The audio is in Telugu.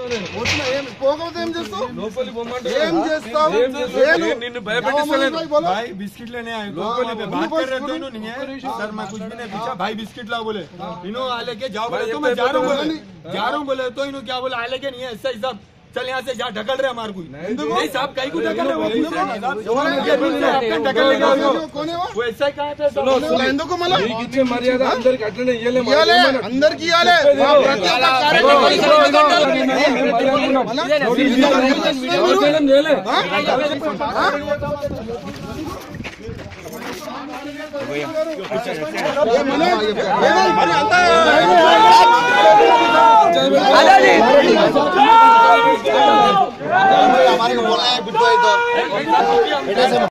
పోకపోతే ఏం చేస్తావు? ఏం చేస్తావు? నిన్ను భయపెట్టిస్తలేను भाई बिस्किट लेने आए लोगों ने बात कर रहे थे नहीं सर मैं कुछ भी नहीं पूछा भाई बिस्किट लाओ बोले इन्हों आ लेके जाओ बोले तो मैं जा रहा हूँ बोले तो इन्हों क्या बोला आ लेके नहीं है ऐसा ही सब चल यहाँ से जा ढकल रहे हमारे को नहीं साहब कहीं को ढकल रहे वो ऐसा ही कहा था ఎందుకు మళ్ళీ ఇచ్చే మర్యాద అందరికి అట్లనే అందరికి हमारे को बोलना है